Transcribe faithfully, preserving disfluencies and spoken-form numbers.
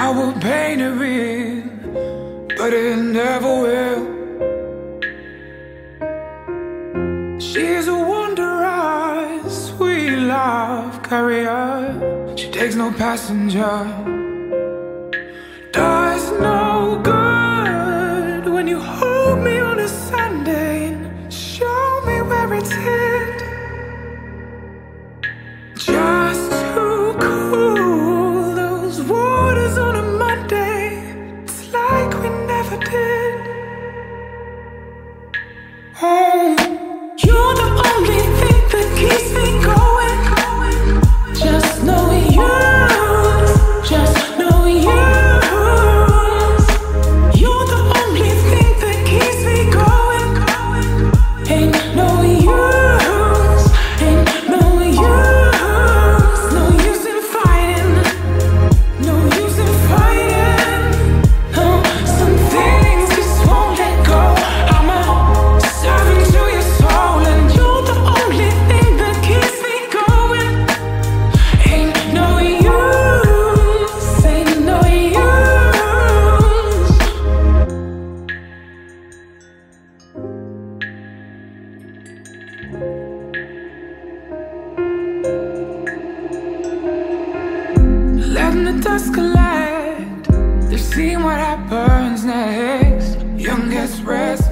I will paint it real, but it never will. She's a wonder-eyed, sweet love carrier. She takes no passenger. Does no good when you hold me on a Sunday and show me where it's hid. Just to cool those waters on a Monday, it's like we never did. Oh, you're the only thing that keeps me going. Just know you, just know you. You're the only thing that keeps me going. Ain't no use, ain't no use. No use in fighting, no use in fighting. Oh, some things just won't let go. I'm a servant to your soul, and you're the only thing that keeps me going. Ain't no use, ain't no use. Letting the dust collect, they've seen what happens next. Young gets restless.